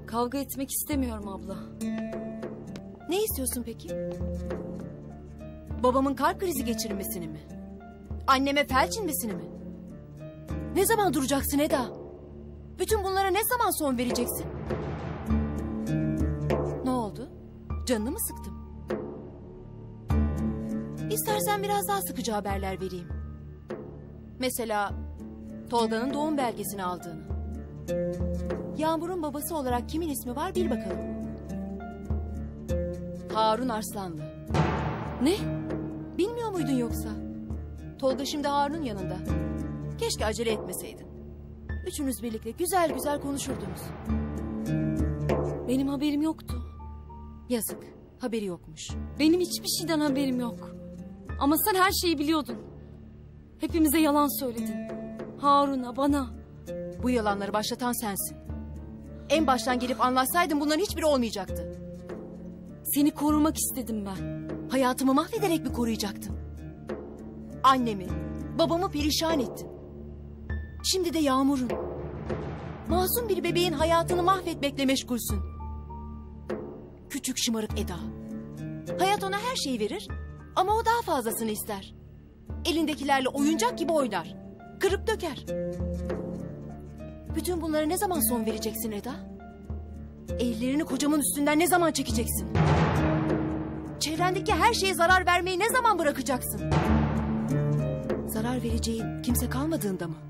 Kavga etmek istemiyorum abla. Ne istiyorsun peki? Babamın kalp krizi geçirmesini mi? Anneme felç inmesini mi? Ne zaman duracaksın Eda? Bütün bunlara ne zaman son vereceksin? Ne oldu? Canını mı sıktım? İstersen biraz daha sıkıcı haberler vereyim. Mesela Tolga'nın doğum belgesini aldığını. Yağmur'un babası olarak kimin ismi var bil bakalım. Harun Arslanlı. Ne? Bilmiyor muydun yoksa? Tolga şimdi Harun'un yanında. Keşke acele etmeseydin. Üçünüz birlikte güzel güzel konuşurdunuz. Benim haberim yoktu. Yazık, haberi yokmuş. Benim hiçbir şeyden haberim yok. Ama sen her şeyi biliyordun. Hepimize yalan söyledin. Harun'a, bana. Bu yalanları başlatan sensin. En baştan gelip anlatsaydın bunların hiçbiri olmayacaktı. Seni korumak istedim ben. Hayatımı mahvederek mi koruyacaktın? Annemi, babamı perişan ettin. Şimdi de Yağmur'un. Masum bir bebeğin hayatını mahvetmekle meşgulsün. Küçük şımarık Eda. Hayat ona her şeyi verir ama o daha fazlasını ister. Elindekilerle oyuncak gibi oynar. Kırıp döker. Bütün bunlara ne zaman son vereceksin Eda? Ellerini kocamın üstünden ne zaman çekeceksin? Çevrendeki her şeye zarar vermeyi ne zaman bırakacaksın? Zarar vereceğin kimse kalmadığında mı?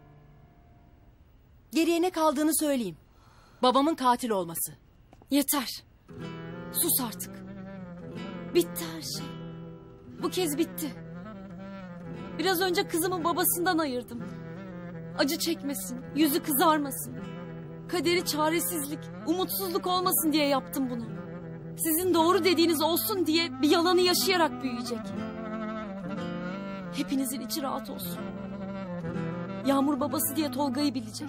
Geriye ne kaldığını söyleyeyim. Babamın katil olması. Yeter. Sus artık. Bitti her şey. Bu kez bitti. Biraz önce kızımı babasından ayırdım. Acı çekmesin, yüzü kızarmasın. Kaderi çaresizlik, umutsuzluk olmasın diye yaptım bunu. Sizin doğru dediğiniz olsun diye bir yalanı yaşayarak büyüyecek. Hepinizin içi rahat olsun. Yağmur babası diye Tolga'yı bilecek.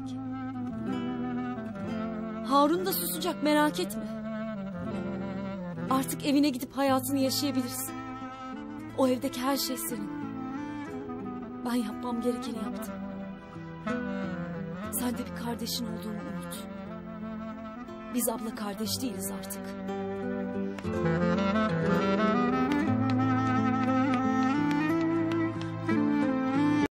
Harun da susacak, merak etme. Artık evine gidip hayatını yaşayabilirsin. O evdeki her şey senin. Ben yapmam gerekeni yaptım. Sen de bir kardeşin olduğunu unut. Biz abla kardeş değiliz artık.